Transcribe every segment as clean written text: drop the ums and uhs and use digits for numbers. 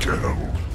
shell.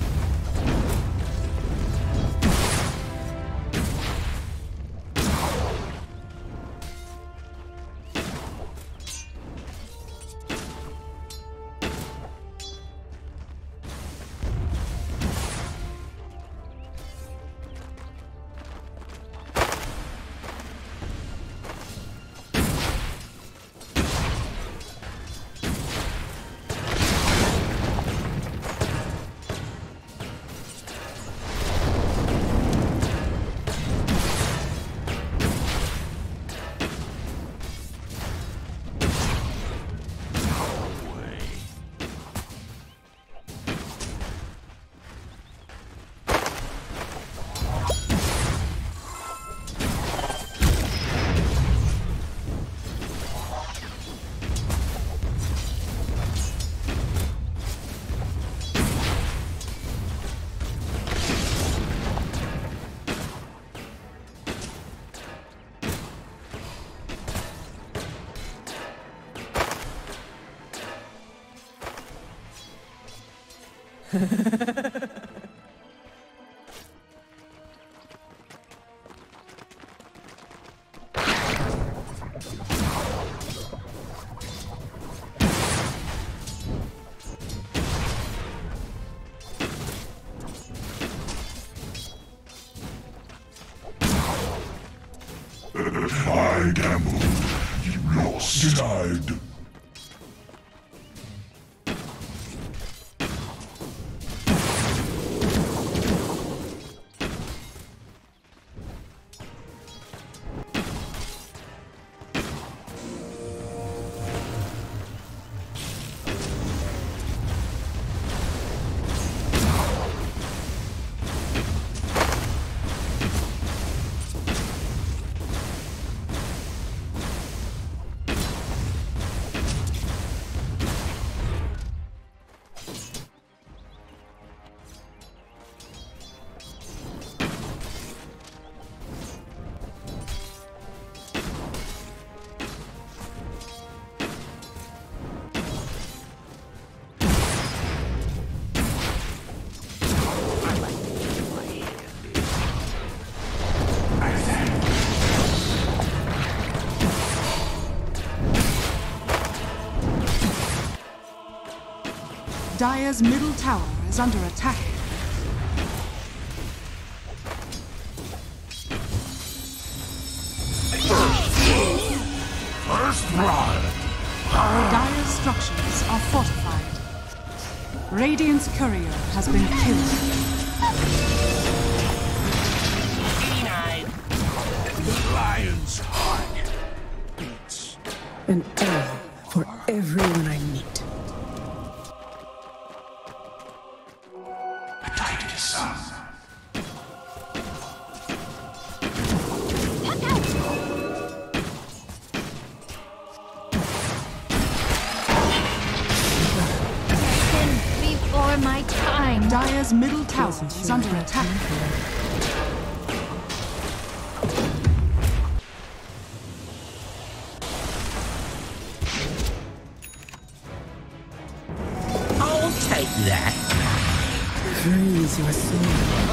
I gambled. You lost. Denied. Dire's middle tower is under attack. First blood. Dire's structures are fortified. Radiant's courier has been killed. Lion's heart beats. An arrow for everyone I meet. Dire's middle tower is under attack. I'll take that. Freeze your soul.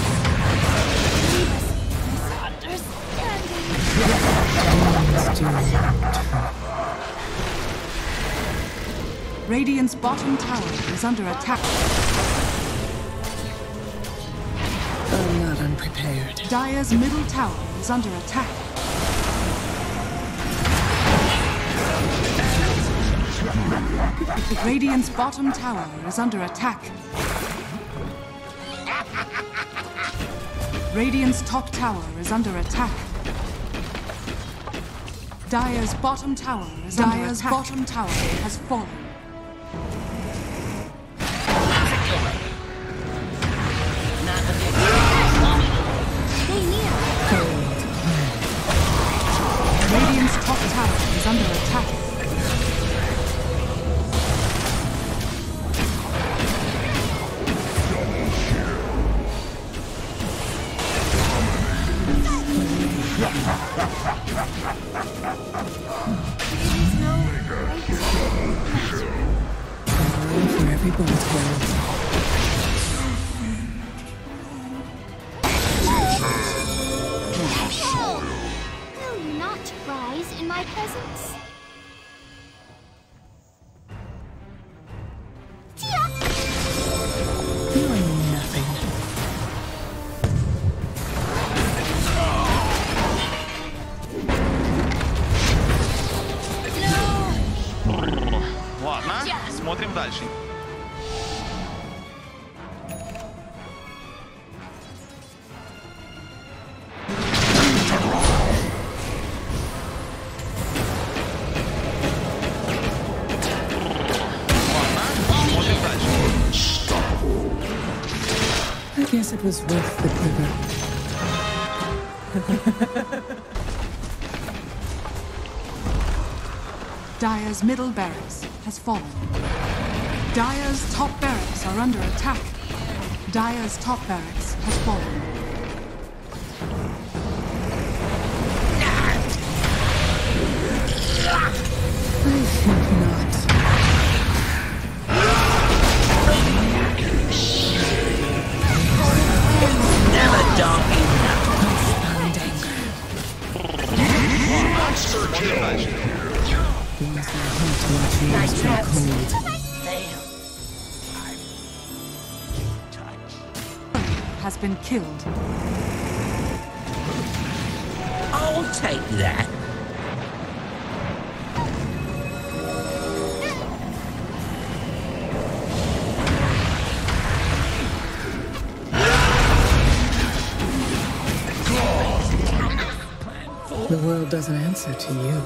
Radiant's bottom tower is under attack. I'm not unprepared. Dire's middle tower is under attack. Radiant's bottom tower is under attack. Radiant's top tower is under attack. Dire's bottom tower is under attack. Dire's bottom tower has fallen. Radiant's top tower is under attack. For every bullet hole. my presence? You are nothing. Ладно, смотрим дальше. I guess it was worth the quiver. Dire's middle barracks has fallen. Dire's top barracks are under attack. Dire's top barracks has fallen. I think not. Never dark enough. Смотрим дальше. Nice traps. Has been killed. I'll take that. The world doesn't answer to you.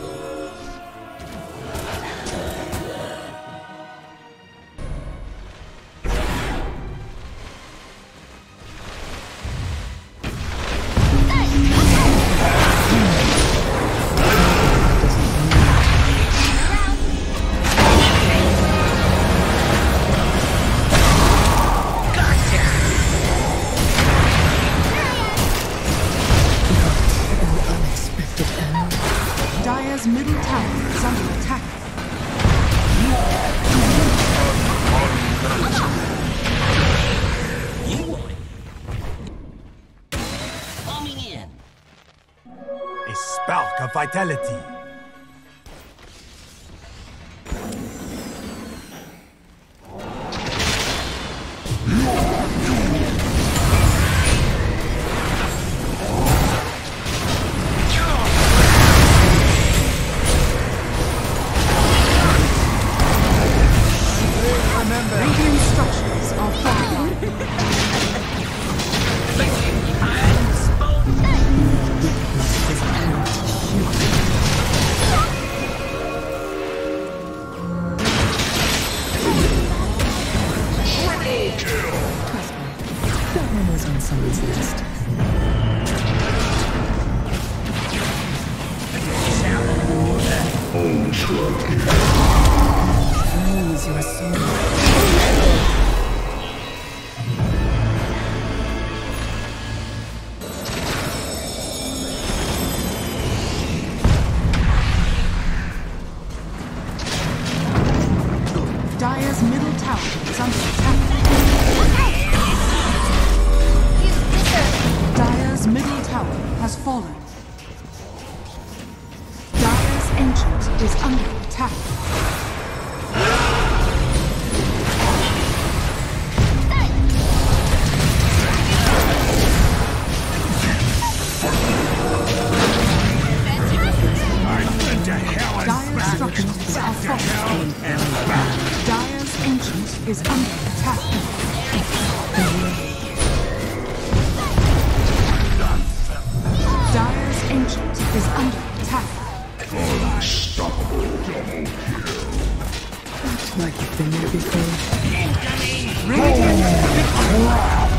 Dire's middle tower is under attack. You want it. Coming in. A spark of vitality. Radiant structures are fortified. That one was on someone's list. Freeze your soul. Dire's middle tower is under attack. Dire's middle tower has fallen. Dire's ancient is under attack. Dire's structures are falling. Dire's ancient is under attack. Dire's ancient is under attack. Like you've been there before. Radiant victory.